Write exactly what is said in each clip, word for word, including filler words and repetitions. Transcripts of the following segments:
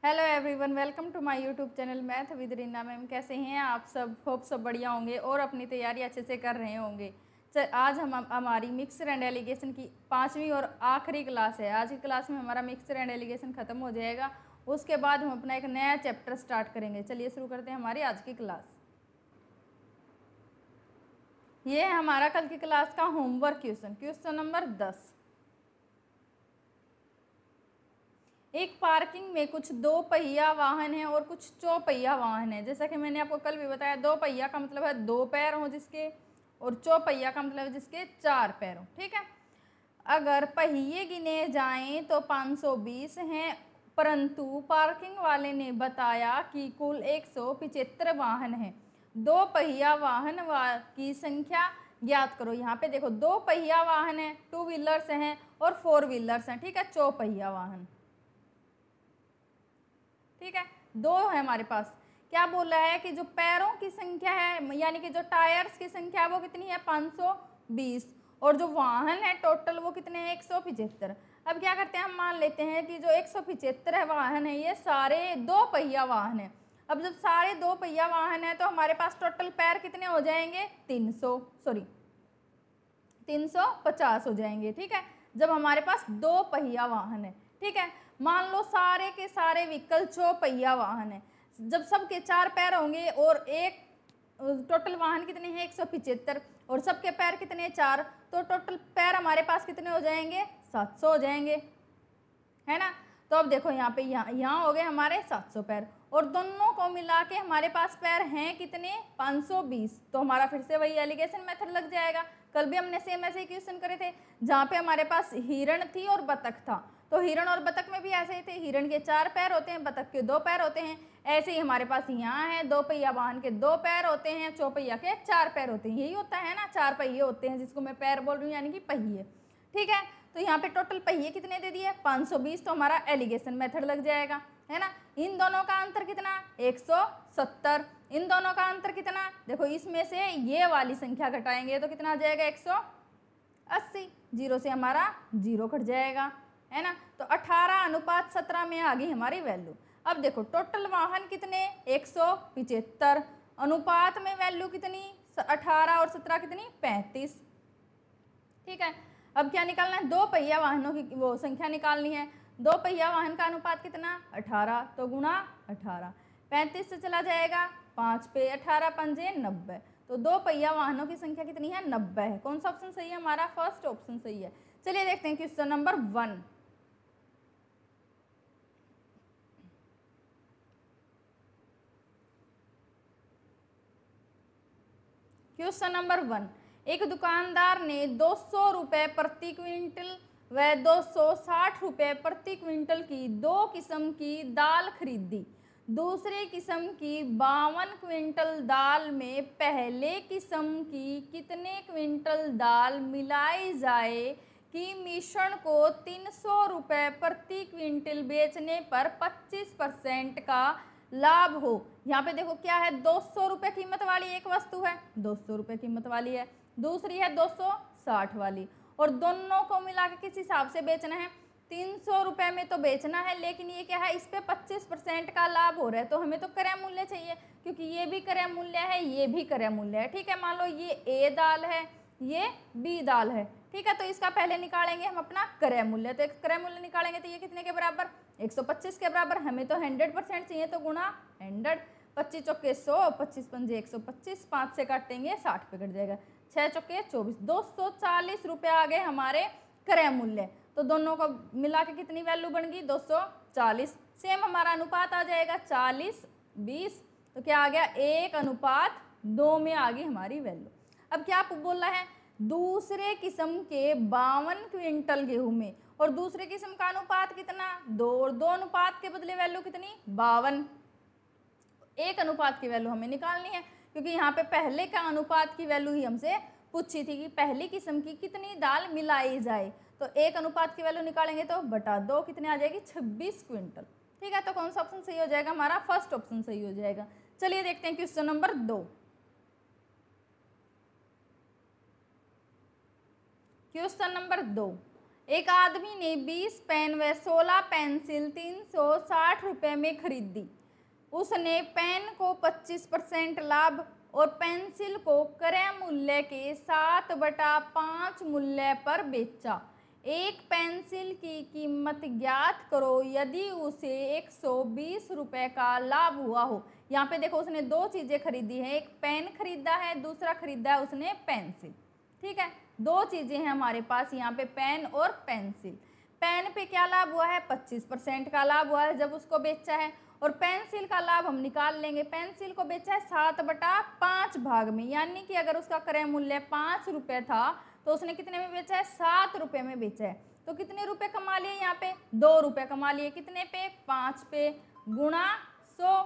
Hello everyone, welcome to my YouTube channel math with Reena ma'am. कैसे हैं आप सब? होप सब बढ़िया होंगे और अपनी तैयारी अच्छे से कर रहे होंगे। आज हम हमारी मिक्सर एंड एलिगेशन की पांचवी और आखिरी क्लास है। आज की क्लास में हमारा मिक्सर एंड एलिगेशन ख़त्म हो जाएगा। उसके बाद हम अपना एक नया चैप्टर स्टार्ट करेंगे। चलिए शुरू करते हैं हमारी आज की क्लास। ये है हमारा कल की क्लास का होमवर्क क्वेश्चन, क्वेश्चन नंबर दस। एक पार्किंग में कुछ दो पहिया वाहन है और कुछ चौपहिया वाहन है। जैसा कि मैंने आपको कल भी बताया, दो पहिया का मतलब है दो पैर हो जिसके, और चौपहिया का मतलब है जिसके चार पैर हो। ठीक है। अगर पहिए गिने जाएं तो पाँच सौ बीस हैं, परंतु पार्किंग वाले ने बताया कि कुल एक सौ पिचहत्तर वाहन हैं। दो पहिया वाहन की संख्या ज्ञात करो। यहाँ पे देखो, दो पहिया वाहन है, टू व्हीलर्स हैं और फोर व्हीलर्स हैं। ठीक है, चौपहिया वाहन। ठीक है, दो है हमारे पास। क्या बोला है कि जो पैरों की संख्या है, यानी कि जो टायर्स की संख्या है वो कितनी है, पाँच सौ बीस, और जो वाहन है टोटल वो कितने हैं, एक सौ पिचहत्तर। अब क्या करते हैं, हम मान लेते हैं कि जो एक सौ पिचहत्तर वाहन है ये सारे दो पहिया वाहन है। अब जब सारे दो पहिया वाहन है तो हमारे पास टोटल पैर कितने हो जाएंगे, तीन सौ सॉरी तीन सौ पचास हो जाएंगे। ठीक है, जब हमारे पास दो पहिया वाहन है। ठीक है, मान लो सारे के सारे व्हीकल चौपहिया वाहन है। जब सबके चार पैर होंगे और एक टोटल वाहन कितने हैं, एक सौ पिचहत्तर, और सबके पैर कितने, चार, तो टोटल पैर हमारे पास कितने हो जाएंगे, सात सौ हो जाएंगे, है ना। तो अब देखो यहाँ पे यहाँ यहाँ हो गए हमारे सात सौ पैर, और दोनों को मिला के हमारे पास पैर हैं कितने, पाँच सौ बीस। तो हमारा फिर से वही एलिगेशन मेथड लग जाएगा। कल भी हमने सेम ऐसे ही क्वेश्चन करे थे, जहाँ पे हमारे पास हिरण थी और बतख था। तो हिरण और बतख में भी ऐसे ही थे, हिरण के चार पैर होते हैं, बतख के दो पैर होते हैं। ऐसे ही हमारे पास यहाँ है, दो पहिया वाहन के दो पैर होते हैं, चौपहिया के चार पैर होते हैं। यही होता है ना, चार पहिए होते हैं, जिसको मैं पैर बोल रही हूँ, यानी कि पहिए। ठीक है, तो यहाँ पे टोटल पहिए कितने दे दिए, पाँच सौ बीस। तो हमारा एलिगेशन मेथड लग जाएगा, है ना। इन दोनों का अंतर कितना, एक सौ सत्तर। इन दोनों का अंतर कितना, देखो इसमें से ये वाली संख्या घटाएंगे तो कितना आ जाएगा, एक सौ अस्सी। जीरो से हमारा जीरो कट जाएगा, है ना। तो अठारह अनुपात सत्रह में आ गई हमारी वैल्यू। अब देखो टोटल वाहन कितने, एक सौ पिचहत्तर, अनुपात में वैल्यू कितनी, अठारह और सत्रह कितनी, पैंतीस। ठीक है, अब क्या निकालना है, दो पहिया वाहनों की वो संख्या निकालनी है। दो पहिया वाहन का अनुपात कितना, अठारह, तो गुणा अठारह। पैंतीस से चला जाएगा, पाँच पे अठारह पंजे नब्बे। तो दो पहिया वाहनों की संख्या कितनी है, नब्बे है। कौन सा ऑप्शन सही है, हमारा फर्स्ट ऑप्शन सही है। चलिए देखते हैं question number one. Question number one, एक दुकानदार ने दो सौ रुपये प्रति क्विंटल व दो सौ साठ रुपये प्रति क्विंटल की दो किस्म की दाल खरीदी। दूसरे किस्म की बावन क्विंटल दाल में पहले किस्म की कितने क्विंटल दाल मिलाई जाए कि मिश्रण को तीन सौ रुपये प्रति क्विंटल बेचने पर पच्चीस परसेंट का लाभ हो। यहाँ पे देखो क्या है, दो सौ रुपये कीमत वाली एक वस्तु है, दो सौ रुपये कीमत वाली है, दूसरी है दो सौ साठ वाली, और दोनों को मिला के किस हिसाब से बेचना है, तीन सौ रुपये में तो बेचना है, लेकिन ये क्या है, इस पे पच्चीस परसेंट का लाभ हो रहा है। तो हमें तो क्रय मूल्य चाहिए, क्योंकि ये भी क्रय मूल्य है, ये भी क्रय मूल्य है। ठीक है, मान लो ये ए दाल है, ये बी दाल है। ठीक है, तो इसका पहले निकालेंगे हम अपना क्रय मूल्य। तो एक क्रय मूल्य निकालेंगे तो ये कितने के बराबर, एक सौ पच्चीस के बराबर। हमें तो हंड्रेड परसेंट चाहिए, तो गुणा हंड्रेड। पच्चीस चौके सौ, पच्चीस पंजे एक सौ पच्चीस, पाँच से काटेंगे साठ पे कट जाएगा, छः चौके चौबीस, दो सौ चालीस रुपये आ गए हमारे क्रय मूल्य। तो दोनों को मिला के कितनी वैल्यू बन गई, दो सौ चालीस। सेम हमारा अनुपात आ जाएगा चालीस बीस। तो क्या आ गया, एक अनुपात दो में आ गई हमारी वैल्यू। अब क्या बोल रहा है, दूसरे किस्म के बावन क्विंटल गेहूं में, और दूसरे किस्म का अनुपात कितना, दो, और दो अनुपात के बदले वैल्यू कितनी, बावन। एक अनुपात की वैल्यू हमें निकालनी है, क्योंकि यहाँ पे पहले का अनुपात की वैल्यू ही हमसे पूछी थी कि पहली किस्म की कितनी दाल मिलाई जाए। तो एक अनुपात की वैल्यू निकालेंगे तो बटा दो कितने आ जाएगी, छब्बीस क्विंटल। ठीक है, तो कौन सा ऑप्शन सही हो जाएगा, हमारा फर्स्ट ऑप्शन सही हो जाएगा। चलिए देखते हैं क्वेश्चन नंबर दो। क्वेश्चन नंबर दो, एक आदमी ने बीस पेन व सोलह पेंसिल तीन सौ साठ रुपये में खरीदी। उसने पेन को पच्चीस परसेंट लाभ और पेंसिल को क्रय मूल्य के सात बटा पाँच मूल्य पर बेचा। एक पेंसिल की कीमत ज्ञात करो यदि उसे एक सौ बीस रुपये का लाभ हुआ हो। यहाँ पे देखो उसने दो चीज़ें खरीदी हैं, एक पेन खरीदा है, दूसरा खरीदा है उसने पेंसिल। ठीक है, दो चीज़ें हैं हमारे पास यहाँ पे, पेन और पेंसिल। पेन पे क्या लाभ हुआ है? पच्चीस परसेंट का लाभ हुआ है जब उसको बेचा है, और पेंसिल का लाभ हम निकाल लेंगे। पेंसिल को बेचा है सात बटा पाँच भाग में, यानी कि अगर उसका क्रय मूल्य पाँच रुपये था तो उसने कितने में बेचा है? सात रुपये में बेचा है। तो कितने रुपए कमा लिए यहाँ पे? दो रुपये कमा लिए। कितने पे? पाँच पे, गुणा सौ।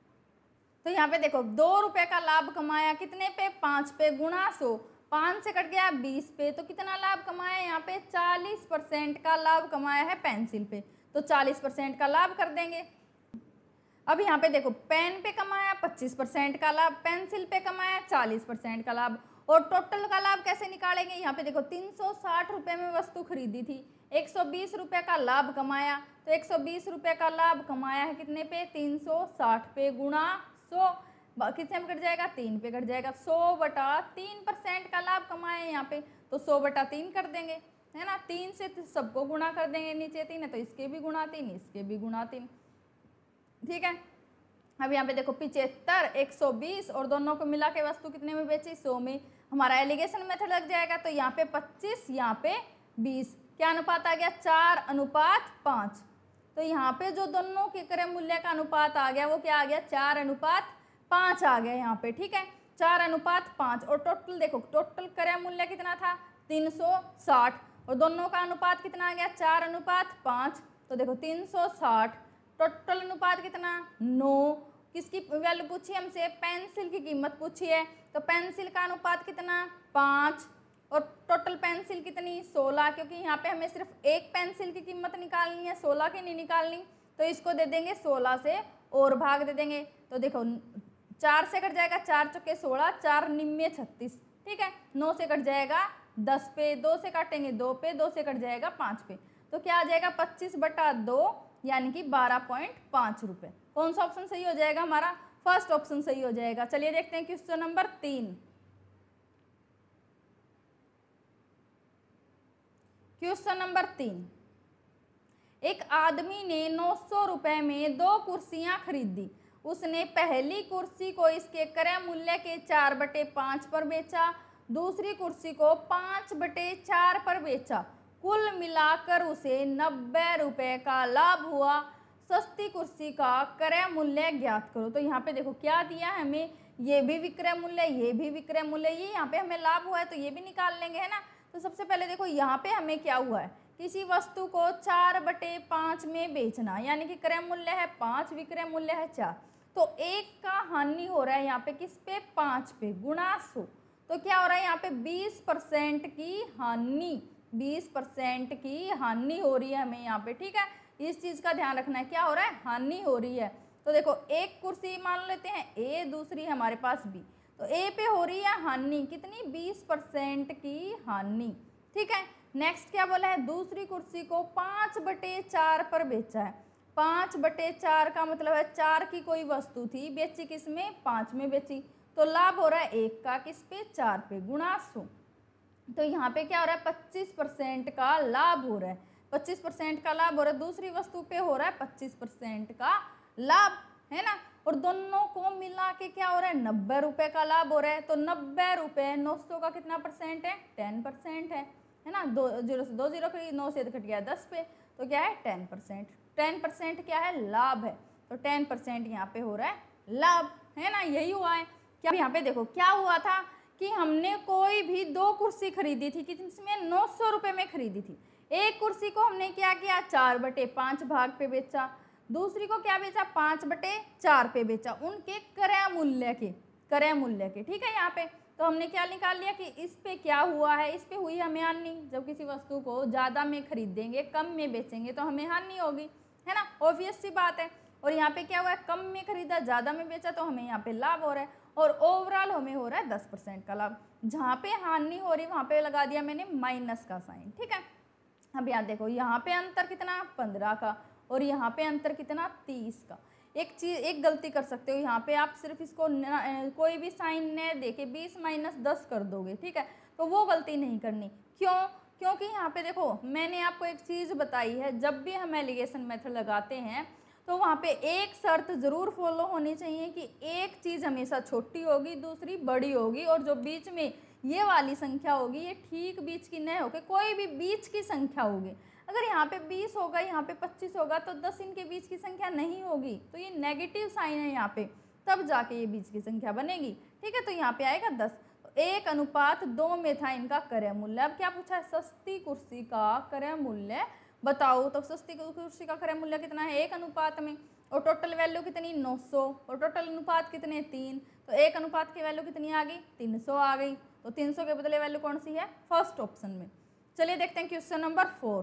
तो यहाँ पे देखो दो रुपये का लाभ कमाया, कितने पे? पाँच पे, गुणा सौ। पाँच से कट गया बीस पे, तो कितना लाभ कमाया यहाँ पे? चालीस परसेंट का लाभ कमाया है पेंसिल पे, तो चालीस परसेंट का लाभ कर देंगे। अब यहाँ पे देखो पेन पे कमाया पच्चीस परसेंट का लाभ, पेंसिल पे कमाया चालीस परसेंट का लाभ, और टोटल का लाभ कैसे निकालेंगे? यहाँ पे देखो तीन सौ साठ रुपये में वस्तु खरीदी थी, एक सौ बीस रुपये का लाभ कमाया, तो एक सौ बीस रुपये का लाभ कमाया है कितने पे? तीन सौ साठ पे, गुणा सौ। कितने में कट जाएगा? तीन पे कट जाएगा। सौ बटा तीन परसेंट का लाभ कमाया है यहाँ पे, तो सौ बटा तीन कर देंगे, है ना। तीन से सबको गुणा कर देंगे, नीचे तीन है तो इसके भी गुणा तीन, इसके भी गुणा तीन। ठीक है, अब यहाँ पे देखो पिचहत्तर, एक सौ बीस और दोनों को मिला के वस्तु कितने में बेची? सौ में। हमारा एलिगेशन मेथड लग जाएगा, तो यहाँ पे पच्चीस, यहाँ पे बीस, क्या अनुपात आ गया? चार अनुपात पाँच। तो यहाँ पे जो दोनों के क्रय मूल्य का अनुपात आ गया वो क्या आ गया? चार अनुपात पाँच आ गया यहाँ पे। ठीक है, चार अनुपात पाँच। और टोटल देखो, टोटल क्रय मूल्य कितना था? तीन सौ साठ, और दोनों का अनुपात कितना आ गया? चार अनुपात पाँच। तो देखो तीन सौ साठ, टोटल अनुपात कितना? नौ। किसकी वैल्यू पूछी हमसे? पेंसिल की कीमत पूछी है, तो पेंसिल का अनुपात कितना? पाँच। और टोटल पेंसिल कितनी? सोलह, क्योंकि यहाँ पे हमें सिर्फ एक पेंसिल की कीमत निकालनी है, सोलह की नहीं निकालनी, तो इसको दे देंगे सोलह से और भाग दे देंगे। तो देखो चार से कट जाएगा, चार चौके सोलह, चार निन्यानवे छत्तीस। ठीक है, नौ से कट जाएगा दस पे, दो से काटेंगे दो पे, दो से कट जाएगा पाँच पे, तो क्या आ जाएगा? पच्चीस बटा दो, यानी कि बारह पॉइंट पाँच रुपये। कौन सा ऑप्शन सही हो जाएगा? हमारा फर्स्ट ऑप्शन सही हो जाएगा। चलिए देखते हैं क्वेश्चन नंबर तीन। क्वेश्चन नंबर तीन, एक आदमी ने नौ सौ रुपये में दो कुर्सियां खरीदी। उसने पहली कुर्सी को इसके क्रय मूल्य के चार बटे पाँच पर बेचा, दूसरी कुर्सी को पाँच बटे चार पर बेचा। कुल मिलाकर उसे नब्बे रुपये का लाभ हुआ। सस्ती कुर्सी का क्रय मूल्य ज्ञात करो। तो यहाँ पे देखो क्या दिया है हमें? ये भी विक्रय मूल्य, ये भी विक्रय मूल्य, ये यहाँ पे हमें लाभ हुआ है तो ये भी निकाल लेंगे, है ना। तो सबसे पहले देखो यहाँ पे हमें क्या हुआ है? किसी वस्तु को चार बटे पाँच में बेचना, यानी कि क्रय मूल्य है पाँच, विक्रय मूल्य है चार, तो एक का हानि हो रहा है यहाँ पे किस पे? पाँच पे, गुणा सौ। तो क्या हो रहा है यहाँ पे? बीस परसेंट की हानि, बीस परसेंट की हानि हो रही है हमें यहाँ पे। ठीक है, इस चीज़ का ध्यान रखना है, क्या हो रहा है? हानि हो रही है। तो देखो एक कुर्सी मान लेते हैं ए, दूसरी हमारे पास बी, तो ए पे हो रही है हानि कितनी? बीस परसेंट की हानि। ठीक है, नेक्स्ट क्या बोला है? दूसरी कुर्सी को पाँच बटे चार पर बेचा है। पाँच बटे चार का मतलब है चार की कोई वस्तु थी, बेची किस में? पाँच में बेची, तो लाभ हो रहा है एक का किस पे? चार पे, गुणा सौ। तो यहाँ पे क्या हो रहा है? पच्चीस परसेंट का लाभ हो रहा है, पच्चीस परसेंट का लाभ हो रहा है। दूसरी वस्तु पे हो रहा है पच्चीस परसेंट का लाभ, है ना। और दोनों को मिला के क्या हो रहा है? नब्बे रुपये का लाभ हो रहा है। तो नब्बे रुपये नौ सौ का कितना परसेंट है? टेन परसेंट है, है ना। दो जीरो से दो जीरो करी, नौ से कट गया दस पे, तो क्या है? Ten percent. टेन परसेंट क्या है? लाभ है। तो टेन परसेंट यहाँ पे हो रहा है लाभ, है ना, यही हुआ है। क्या यहाँ पे देखो क्या हुआ था कि हमने कोई भी दो कुर्सी खरीदी थी, किसमें? नौ सौ रुपये में खरीदी थी। एक कुर्सी को हमने क्या किया? चार बटे पाँच भाग पे बेचा, दूसरी को क्या बेचा? पाँच बटे चार पे बेचा, उनके क्रय मूल्य के, क्रय मूल्य के। ठीक है, यहाँ पे तो हमने क्या निकाल लिया कि इस पे क्या हुआ है? इस पे हुई हमें हानि। जब किसी वस्तु को ज़्यादा में खरीदेंगे, कम में बेचेंगे तो हमें हानि होगी, है ना, ऑब्वियस सी बात है। और यहाँ पे क्या हुआ है? कम में खरीदा, ज़्यादा में बेचा, तो हमें यहाँ पे लाभ हो रहा है, और ओवरऑल हमें हो रहा है दस परसेंट का लाभ। जहाँ पे हानि हो रही वहाँ पे लगा दिया मैंने माइनस का साइन। ठीक है, अब यहाँ देखो, यहाँ पे अंतर कितना, पंद्रह का, और यहाँ पे अंतर कितना, तीस का। एक चीज, एक गलती कर सकते हो यहाँ पे, आप सिर्फ इसको न, कोई भी साइन न देके बीस माइनस दस कर दोगे, ठीक है, तो वो गलती नहीं करनी। क्यों? क्योंकि यहाँ पे देखो, मैंने आपको एक चीज़ बताई है, जब भी हम एलिगेशन मेथड लगाते हैं तो वहाँ पे एक शर्त ज़रूर फॉलो होनी चाहिए कि एक चीज़ हमेशा छोटी होगी, दूसरी बड़ी होगी, और जो बीच में ये वाली संख्या होगी ये ठीक बीच की न होकर कोई भी बीच की संख्या होगी। अगर यहाँ पे बीस होगा, यहाँ पे पच्चीस होगा, तो दस इनके बीच की संख्या नहीं होगी, तो ये नेगेटिव साइन है यहाँ पे, तब जाके ये बीच की संख्या बनेगी, ठीक है। तो यहाँ पे आएगा दस। तो एक अनुपात दो में था इनका क्रय मूल्य। अब क्या पूछा है, सस्ती कुर्सी का क्रय मूल्य बताओ। तो सस्ती कुर्सी का क्रय मूल्य कितना है, एक अनुपात में, और टोटल वैल्यू कितनी, नौ सौ, और टोटल अनुपात कितने, तीन, तो एक अनुपात की वैल्यू कितनी आ गई, तीन सौ आ गई। तो तीन सौ के बदले वैल्यू कौन सी है, फर्स्ट ऑप्शन में। चलिए देखते हैं question number four.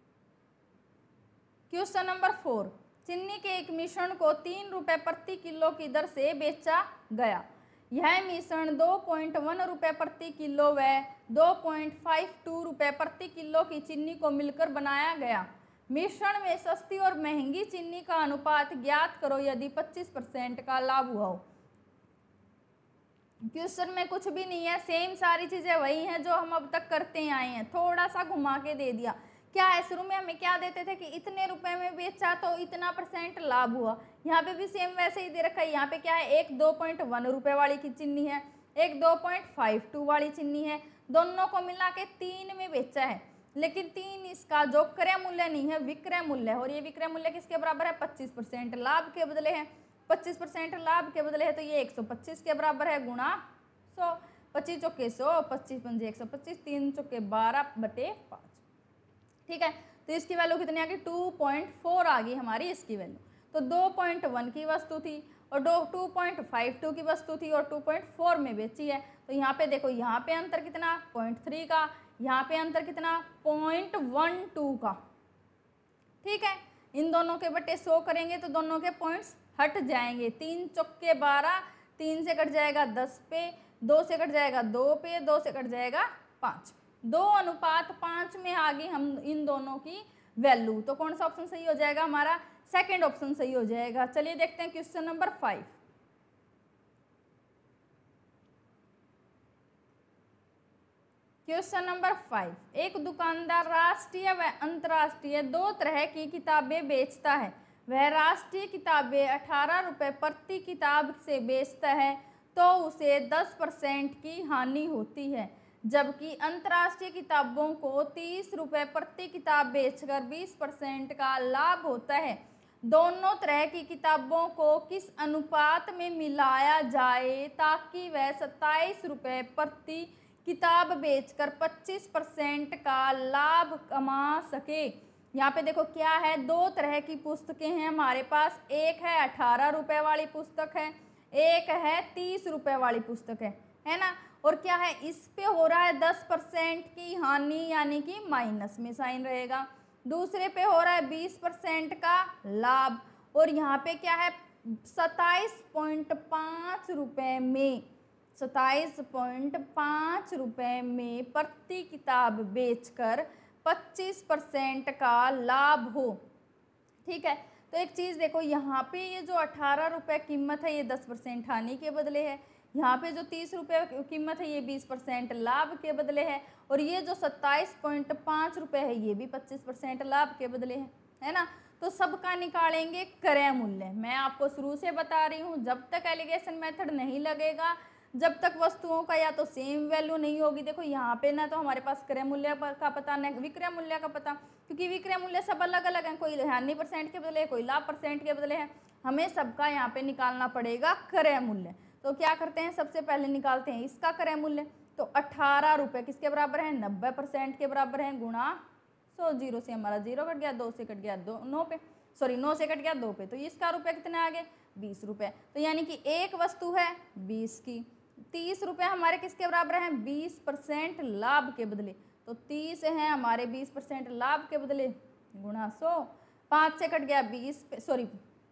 Question number four, चीनी के एक मिश्रण को तीन रुपए प्रति किलो की दर से बेचा गया। यह मिश्रण दो पॉइंट वन रुपए प्रति किलो व दो पॉइंट फाइव टू रुपए प्रति किलो की चीनी को मिलकर बनाया गया। मिश्रण में सस्ती और महंगी चीनी का अनुपात ज्ञात करो यदि पच्चीस परसेंट का लाभ हुआ हो। क्वेश्चन में कुछ भी नहीं है, सेम सारी चीजें वही हैं जो हम अब तक करते आए हैं, थोड़ा सा घुमा के दे दिया। क्या है, शुरू में हमें क्या देते थे कि इतने रुपए में बेचा तो इतना परसेंट लाभ हुआ। यहाँ पे भी सेम वैसे ही दे रखा है। यहाँ पे क्या है, एक दो पॉइंट वन रुपए वाली की चीनी है, एक दो पॉइंट फाइव टू वाली चीनी है, दोनों को मिला के तीन में बेचा है, लेकिन तीन इसका जो क्रय मूल्य नहीं है, विक्रय मूल्य है, और ये विक्रय मूल्य किसके बराबर है, पच्चीस परसेंट लाभ के बदले है। पच्चीस परसेंट लाभ के बदले है, तो ये एक सौ पच्चीस के बराबर है, गुणा सौ, पच्चीस चौके सौ, पच्चीस पंजे एक सौ पच्चीस, तीन चौके बारह बटे पाँच, ठीक है। तो इसकी वैल्यू कितनी आ गई, टू पॉइंट फोर आ गई हमारी इसकी वैल्यू। तो दो पॉइंट वन की वस्तु थी और दो टू पॉइंट फाइव टू की वस्तु थी और टू पॉइंट फोर में बेची है। तो यहाँ पे देखो, यहाँ पे अंतर कितना, पॉइंट थ्री का, यहाँ पे अंतर कितना, पॉइंट वन टू का, ठीक है। इन दोनों के बटे सौ करेंगे तो दोनों के पॉइंट्स हट जाएंगे। तीन चौके बारह, तीन से कट जाएगा दस पे, दो से कट जाएगा दो पे, दो से कट जाएगा पाँच, दो अनुपात पाँच में आ गई हम इन दोनों की वैल्यू। तो कौन सा ऑप्शन सही हो जाएगा हमारा, सेकंड ऑप्शन सही हो जाएगा। चलिए देखते हैं question number five. Question number five, एक दुकानदार राष्ट्रीय व अंतर्राष्ट्रीय दो तरह की किताबें बेचता है। वह राष्ट्रीय किताबें अठारह रुपये प्रति किताब से बेचता है तो उसे दस परसेंट की हानि होती है, जबकि अंतर्राष्ट्रीय किताबों को तीस रुपये प्रति किताब बेचकर बीस परसेंट का लाभ होता है। दोनों तरह की किताबों को किस अनुपात में मिलाया जाए ताकि वह सत्ताईस रुपये प्रति किताब बेचकर पच्चीस परसेंट का लाभ कमा सके। यहाँ पे देखो क्या है, दो तरह की पुस्तकें हैं हमारे पास, एक है अठारह रुपये वाली पुस्तक है, एक है तीस रुपये वाली पुस्तक है, है ना। और क्या है, इस पे हो रहा है दस परसेंट की हानि, यानी कि माइनस में साइन रहेगा। दूसरे पे हो रहा है बीस परसेंट का लाभ, और यहाँ पे क्या है, सत्ताईस पॉइंट पाँच रुपये में सत्ताईस पॉइंट पाँच रुपये में प्रति किताब बेचकर पच्चीस परसेंट का लाभ हो, ठीक है। तो एक चीज़ देखो, यहाँ पे ये जो अठारह रुपये कीमत है ये दस परसेंट हानि के बदले है, यहाँ पे जो तीस रुपये कीमत है ये बीस परसेंट लाभ के बदले है, और ये जो सत्ताईस पॉइंट पाँच रुपये है ये भी पच्चीस परसेंट लाभ के बदले है, है ना। तो सबका निकालेंगे क्रय मूल्य। मैं आपको शुरू से बता रही हूँ, जब तक एलिगेशन मेथड नहीं लगेगा, जब तक वस्तुओं का या तो सेम वैल्यू नहीं होगी, देखो यहाँ पे ना तो हमारे पास क्रय मूल्य का पता न विक्रय मूल्य का पता, क्योंकि विक्रय मूल्य सब अलग अलग हैं, कोई हानि परसेंट के बदले, कोई लाभ परसेंट के बदले है, हमें सबका यहाँ पे निकालना पड़ेगा क्रय मूल्य। तो क्या करते हैं, सबसे पहले निकालते हैं इसका क्रय मूल्य। तो अठारह रुपये किसके बराबर है, नब्बे परसेंट के बराबर है, गुणा सौ, जीरो से हमारा जीरो कट गया, दो से कट गया दो, नौ पे, सॉरी नौ से कट गया दो पे, तो इसका रुपये कितने आ गए, बीस रुपये। तो यानी कि एक वस्तु है बीस की, तीस रुपये हमारे किसके बराबर हैं, बीस परसेंट लाभ के बदले, तो तीस हैं हमारे बीस परसेंट लाभ के बदले, गुणा सौ, पाँच से कट गया बीस पे, सॉरी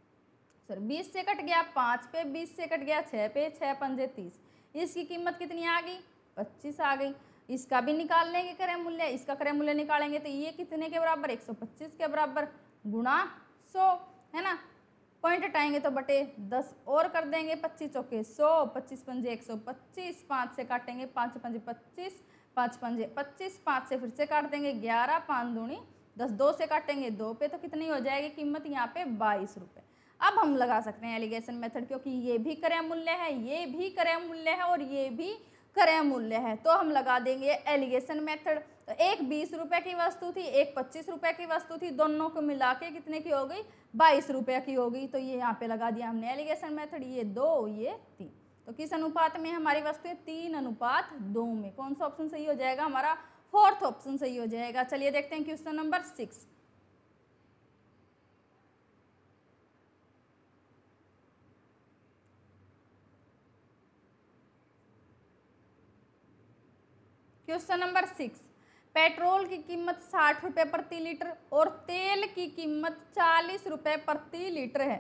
सॉरी बीस से कट गया पाँच पे, बीस से कट गया छः पे, छः पंजे तीस, इसकी कीमत कितनी आ गई, पच्चीस आ गई। इसका भी निकाल लेंगे क्रय मूल्य, इसका क्रय मूल्य निकालेंगे तो ये कितने के बराबर, एक सौ पच्चीस के बराबर गुणा सौ, है ना। पॉइंट हटाएंगे तो बटे दस और कर देंगे, पच्चीस चौके सौ, पच्चीस पंजे एक सौ पच्चीस, पाँच से काटेंगे, पाँच पंजे पच्चीस, पाँच पंजे पच्चीस, पाँच से फिर से काट देंगे ग्यारह, पाँच दूनी दस, दो से काटेंगे दो पे तो कितनी हो जाएगी कीमत यहाँ पे बाईस रुपये। अब हम लगा सकते हैं एलिगेशन मेथड, क्योंकि ये भी क्रय मूल्य है, ये भी क्रय मूल्य है और ये भी क्रय मूल्य है, तो हम लगा देंगे एलिगेशन मेथड। तो एक बीस रुपए की वस्तु थी, एक पच्चीस रुपए की वस्तु थी, दोनों को मिला के कितने की हो गई, बाईस रुपये की हो गई। तो ये यहाँ पे लगा दिया हमने एलिगेशन मेथड, ये दो ये तीन। तो किस अनुपात में हमारी वस्तु है, तीन अनुपात दो में। कौन सा ऑप्शन सही हो जाएगा हमारा, फोर्थ ऑप्शन सही हो जाएगा। चलिए देखते हैं question number six. Question number six, petrol की कीमत साठ रुपये प्रति लीटर और तेल की कीमत चालीस रुपये प्रति लीटर है।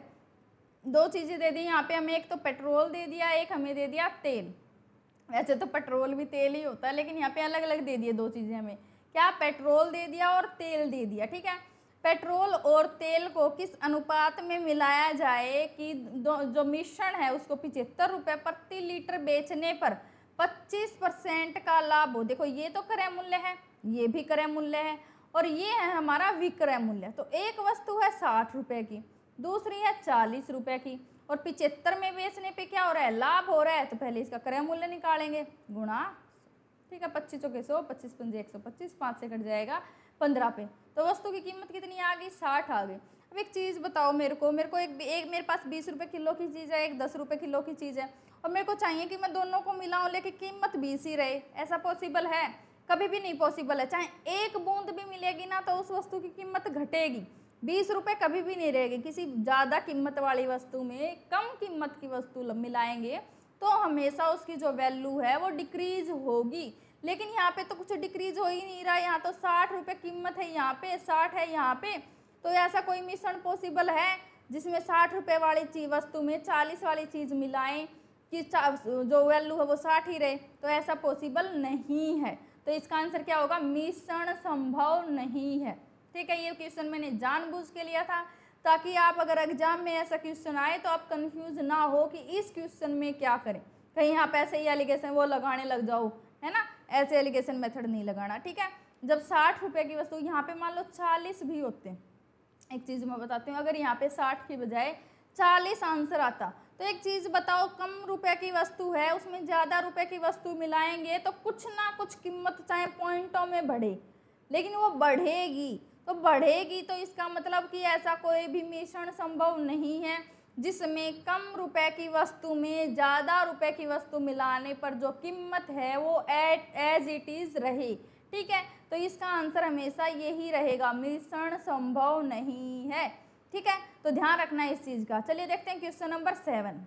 दो चीज़ें दे दी यहाँ पे हमें, एक तो पेट्रोल दे दिया, एक हमें दे दिया तेल। वैसे तो पेट्रोल भी तेल ही होता है, लेकिन यहाँ पे अलग अलग दे दिए दो चीज़ें हमें, क्या, पेट्रोल दे दिया और तेल दे दिया, ठीक है। पेट्रोल और तेल को किस अनुपात में मिलाया जाए कि जो मिश्रण है उसको पिछहत्तर रुपये प्रति लीटर बेचने पर पच्चीस परसेंट का लाभ हो। देखो ये तो क्रय मूल्य है, ये भी क्रय मूल्य है और ये है हमारा विक्रय मूल्य। तो एक वस्तु है साठ रुपये की, दूसरी है चालीस रुपये की और पिछहत्तर में बेचने पे क्या हो रहा है, लाभ हो रहा है। तो पहले इसका क्रय मूल्य निकालेंगे, गुणा, ठीक है, पच्चीस चौके सौ, पच्चीस पंजे एक सौ पच्चीस, पाँच से कट जाएगा पंद्रह पे। तो वस्तु की कीमत कितनी आ गई, साठ आ गई। अब एक चीज़ बताओ मेरे को, मेरे को एक एक मेरे पास बीस रुपये किलो की चीज़ है, एक दस रुपये किलो की चीज़ है और मेरे को चाहिए कि मैं दोनों को मिलाऊं लेकिन कीमत बीस ही रहे। ऐसा पॉसिबल है, कभी भी नहीं पॉसिबल है। चाहे एक बूंद भी मिलेगी ना तो उस वस्तु की कीमत घटेगी, बीस रुपये कभी भी नहीं रहेगी। किसी ज़्यादा कीमत वाली वस्तु में कम कीमत की वस्तु मिलाएंगे तो हमेशा उसकी जो वैल्यू है वो डिक्रीज होगी। लेकिन यहाँ पे तो कुछ डिक्रीज हो ही नहीं रहा, यहाँ तो साठ रुपये कीमत है, यहाँ पे साठ है यहाँ पे। तो ऐसा कोई मिश्रण पॉसिबल है जिसमें साठ रुपये वाली चीज वस्तु में चालीस वाली चीज़ मिलाएं कि जो वैल्यू है वो साठ ही रहे, तो ऐसा पॉसिबल नहीं है। तो इसका आंसर क्या होगा, मिश्रण संभव नहीं है। ठीक है, ये क्वेश्चन मैंने जानबूझ के लिया था ताकि आप अगर एग्जाम में ऐसा क्वेश्चन आए तो आप कंफ्यूज ना हो कि इस क्वेश्चन में क्या करें, कहीं आप ऐसे ही एलिगेशन वो लगाने लग जाओ, है ना। ऐसे एलिगेशन मेथड नहीं लगाना, ठीक है। जब साठ रुपये की वस्तु यहाँ पे मान लो चालीस भी होते हैं, एक चीज़ मैं बताती हूँ, अगर यहाँ पे साठ की बजाय चालीस आंसर आता तो एक चीज़ बताओ, कम रुपए की वस्तु है उसमें ज़्यादा रुपए की वस्तु मिलाएंगे तो कुछ ना कुछ कीमत चाहे पॉइंटों में बढ़े, लेकिन वो बढ़ेगी। तो बढ़ेगी तो इसका मतलब कि ऐसा कोई भी मिश्रण संभव नहीं है जिसमें कम रुपए की वस्तु में ज़्यादा रुपए की वस्तु मिलाने पर जो कीमत है वो एट एज इट इज़ रहे। ठीक है, तो इसका आंसर हमेशा यही रहेगा, मिश्रण संभव नहीं है। ठीक है, तो ध्यान रखना इस चीज़ का। चलिए देखते हैं question number seven.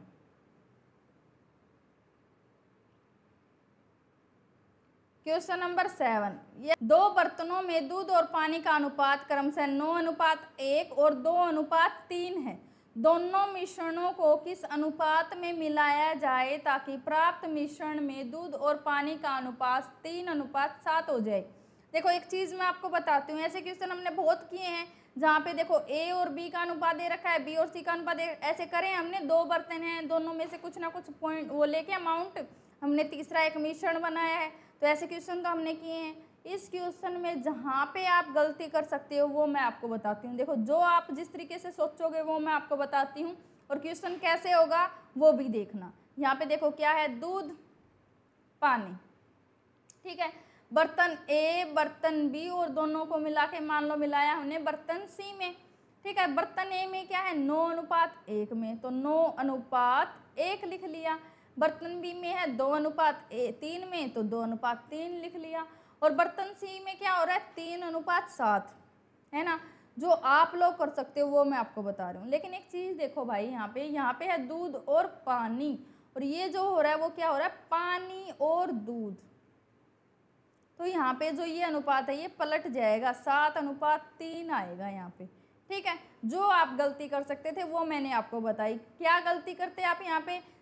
Question number seven, ये दो बर्तनों में दूध और पानी का अनुपात क्रमशः नौ अनुपात एक और दो अनुपात तीन है। दोनों मिश्रणों को किस अनुपात में मिलाया जाए ताकि प्राप्त मिश्रण में दूध और पानी का अनुपात तीन अनुपात सात हो जाए। देखो एक चीज़ मैं आपको बताती हूँ, ऐसे क्वेश्चन हमने बहुत किए हैं जहाँ पे देखो ए और बी का अनुपात दे रखा है, बी और सी का अनुपात दे, ऐसे करें हमने, दो बर्तन हैं, दोनों में से कुछ ना कुछ पॉइंट वो लेके अमाउंट हमने तीसरा एक मिश्रण बनाया है। तो ऐसे क्वेश्चन तो हमने किए हैं। इस क्वेश्चन में जहाँ पे आप गलती कर सकते हो वो मैं आपको बताती हूँ। देखो जो आप जिस तरीके से सोचोगे वो मैं आपको बताती हूँ और क्वेश्चन कैसे होगा वो भी देखना। यहाँ पे देखो क्या है, दूध पानी, ठीक है, बर्तन ए बर्तन बी और दोनों को मिला के मान लो मिलाया हमने बर्तन सी में। ठीक है, बर्तन ए में क्या है, नौ अनुपात एक में, तो नौ अनुपात एक लिख लिया। बर्तन बी में है दो अनुपात ए तीन में, तो दो अनुपात तीन लिख लिया। और बर्तन सी में क्या हो रहा है, तीन अनुपात सात, है ना। जो आप लोग कर सकते हो वो मैं आपको बता रही हूँ। लेकिन एक चीज़ देखो भाई, यहाँ पे यहाँ पे है दूध और पानी, और ये जो हो रहा है वो क्या हो रहा है, पानी और दूध। तो यहाँ पे जो ये अनुपात है ये पलट जाएगा, सात अनुपात तीन आएगा यहाँ पे। ठीक है, जो आप गलती कर सकते थे वो मैंने आपको बताई। क्या गलती करते आप यहाँ पे,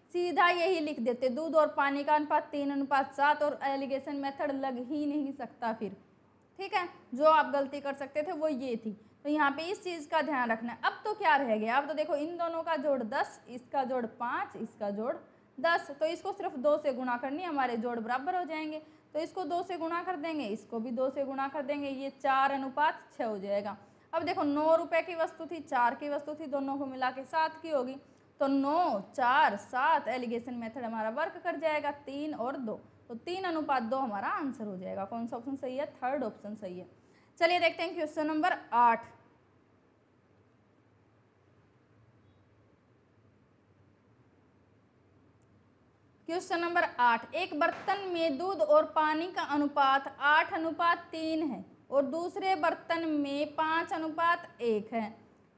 सीधा यही लिख देते, दूध और पानी का अनुपात तीन अनुपात सात, और एलिगेशन मेथड लग ही नहीं सकता फिर। ठीक है, जो आप गलती कर सकते थे वो ये थी, तो यहाँ पे इस चीज़ का ध्यान रखना है। अब तो क्या रह गया, अब तो देखो इन दोनों का जोड़ दस, इसका जोड़ पाँच, इसका जोड़ दस, तो इसको सिर्फ दो से गुणा करनी, हमारे जोड़ बराबर हो जाएंगे। तो इसको दो से गुणा कर देंगे, इसको भी दो से गुणा कर देंगे, ये चार अनुपात छः हो जाएगा। अब देखो नौ रुपए की वस्तु थी, चार की वस्तु थी, दोनों को मिला के सात की होगी, तो नौ चार सात, एलिगेशन मेथड हमारा वर्क कर जाएगा, तीन और दो, तो तीन अनुपात दो हमारा आंसर हो जाएगा। कौन सा ऑप्शन सही है, थर्ड ऑप्शन सही है। चलिए देखते हैं क्वेश्चन नंबर आठ। क्वेश्चन नंबर आठ, एक बर्तन में दूध और पानी का अनुपात आठ अनुपात तीन है और दूसरे बर्तन में पाँच अनुपात एक है।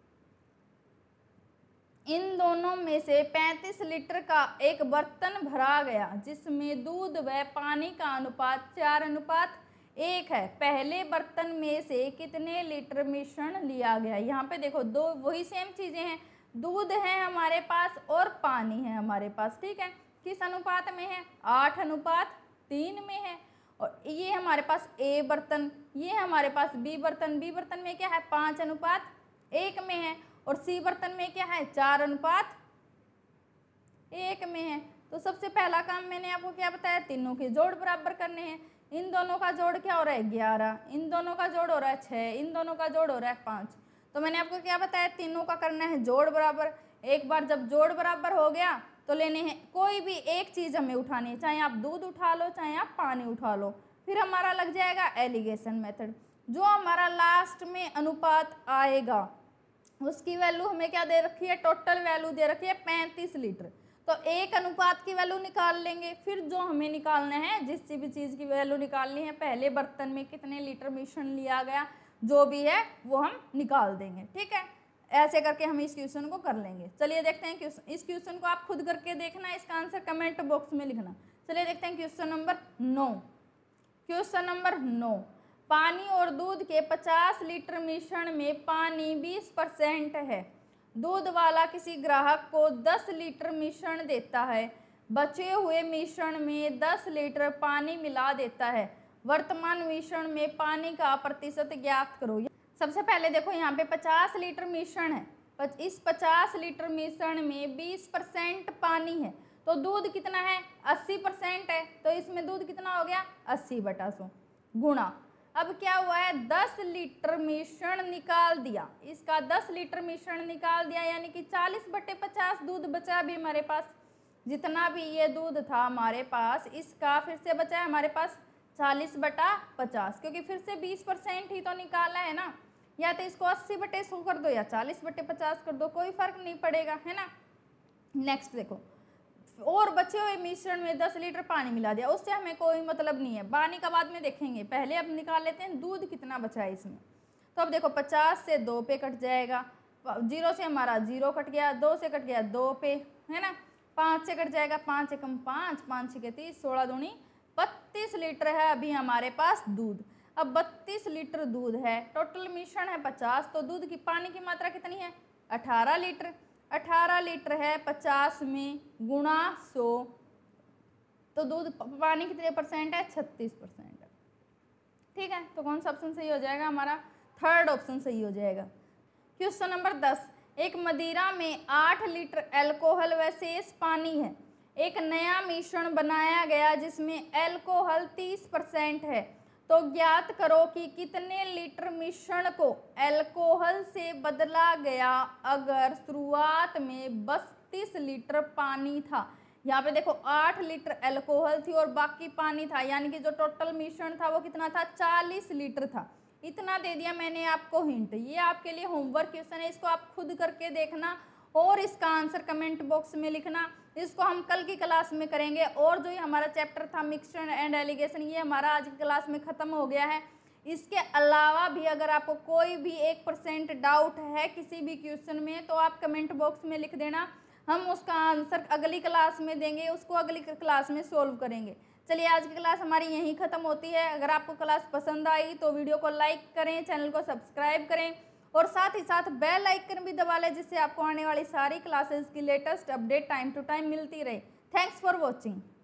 इन दोनों में से पैंतीस लीटर का एक बर्तन भरा गया जिसमें दूध व पानी का अनुपात चार अनुपात एक है। पहले बर्तन में से कितने लीटर मिश्रण लिया गया। यहाँ पे देखो दो वही सेम चीज़ें हैं, दूध है हमारे पास और पानी है हमारे पास। ठीक है, किस अनुपात में है, आठ अनुपात तीन में है। और ये हमारे पास ए बर्तन, ये हमारे पास बी बर्तन, बी बर्तन में क्या है, पाँच अनुपात एक में है, और सी बर्तन में क्या है, चार अनुपात एक में है। तो सबसे पहला काम मैंने आपको क्या बताया, तीनों के जोड़ बराबर करने हैं। इन दोनों का जोड़ क्या हो रहा है, ग्यारह, इन दोनों का जोड़ हो रहा है छः, इन दोनों का जोड़ हो रहा है पाँच। तो मैंने आपको क्या बताया, तीनों का करना है जोड़ बराबर। एक बार जब जोड़ बराबर हो गया तो लेने हैं कोई भी एक चीज़ हमें उठानी है, चाहे आप दूध उठा लो चाहे आप पानी उठा लो, फिर हमारा लग जाएगा एलिगेशन मेथड। जो हमारा लास्ट में अनुपात आएगा उसकी वैल्यू हमें क्या दे रखी है, टोटल वैल्यू दे रखी है पैंतीस लीटर। तो एक अनुपात की वैल्यू निकाल लेंगे, फिर जो हमें निकालना है जिस भी चीज़ की वैल्यू निकालनी है, पहले बर्तन में कितने लीटर मिश्रण लिया गया जो भी है वो हम निकाल देंगे। ठीक है, ऐसे करके हम इस क्वेश्चन को कर लेंगे। चलिए देखते हैं क्वेश्चन, इस क्वेश्चन को आप खुद करके देखना, इसका आंसर कमेंट बॉक्स में लिखना। चलिए देखते हैं क्वेश्चन नंबर नौ। क्वेश्चन नंबर नौ, पानी और दूध के पचास लीटर मिश्रण में पानी बीस परसेंट है। दूध वाला किसी ग्राहक को दस लीटर मिश्रण देता है, बचे हुए मिश्रण में दस लीटर पानी मिला देता है। वर्तमान मिश्रण में पानी का प्रतिशत ज्ञात करो। सबसे पहले देखो यहाँ पे पचास लीटर मिश्रण है, इस पचास लीटर मिश्रण में बीस परसेंट पानी है, तो दूध कितना है, अस्सी परसेंट है, तो इसमें दूध कितना हो गया, अस्सी बटा सौ गुणा। अब क्या हुआ है, दस लीटर मिश्रण निकाल दिया, इसका दस लीटर मिश्रण निकाल दिया, यानी कि चालीस बटे पचास दूध बचा अभी हमारे पास। जितना भी ये दूध था हमारे पास, इसका फिर से बचा है हमारे पास चालीस बटा पचास, क्योंकि फिर से बीस परसेंट ही तो निकाला है ना। या तो इसको अस्सी बटे सौ कर दो या चालीस बटे पचास कर दो, कोई फर्क नहीं पड़ेगा, है ना। नेक्स्ट देखो, और बचे हुए मिश्रण में दस लीटर पानी मिला दिया, उससे हमें कोई मतलब नहीं है, पानी का बाद में देखेंगे, पहले अब निकाल लेते हैं दूध कितना बचा है इसमें। तो अब देखो पचास से दो पे कट जाएगा, जीरो से हमारा जीरो कट गया, दो से कट गया दो पे, है ना। पाँच से कट जाएगा, पाँच एकम पाँच, पाँच छः तीस, सोलह दूनी बत्तीस लीटर है अभी हमारे पास दूध। अब बत्तीस लीटर दूध है, टोटल मिश्रण है पचास, तो दूध की पानी की मात्रा कितनी है, अठारह लीटर। अठारह लीटर है पचास में गुणा सौ, तो दूध पानी कितने परसेंट है, छत्तीस परसेंट है। ठीक है, तो कौन सा ऑप्शन सही हो जाएगा हमारा, थर्ड ऑप्शन सही हो जाएगा। क्वेश्चन नंबर दस, एक मदिरा में आठ लीटर एल्कोहल व शेष पानी है। एक नया मिश्रण बनाया गया जिसमें एल्कोहल तीस परसेंट है, तो ज्ञात करो कि कितने लीटर मिश्रण को एल्कोहल से बदला गया अगर शुरुआत में बत्तीस लीटर पानी था। यहाँ पे देखो आठ लीटर एल्कोहल थी और बाकी पानी था, यानी कि जो टोटल मिश्रण था वो कितना था, चालीस लीटर था। इतना दे दिया मैंने आपको हिंट, ये आपके लिए होमवर्क क्वेश्चन है, इसको आप खुद करके देखना और इसका आंसर कमेंट बॉक्स में लिखना। इसको हम कल की क्लास में करेंगे, और जो ये हमारा चैप्टर था मिक्सचर एंड एलिगेशन, ये हमारा आज की क्लास में ख़त्म हो गया है। इसके अलावा भी अगर आपको कोई भी एक परसेंट डाउट है किसी भी क्वेश्चन में, तो आप कमेंट बॉक्स में लिख देना, हम उसका आंसर अगली क्लास में देंगे, उसको अगली क्लास में सोल्व करेंगे। चलिए आज की क्लास हमारी यहीं ख़त्म होती है। अगर आपको क्लास पसंद आई तो वीडियो को लाइक करें, चैनल को सब्सक्राइब करें और साथ ही साथ बेल आइकन भी दबा लें, जिससे आपको आने वाली सारी क्लासेस की latest update time to time मिलती रहे। Thanks for watching.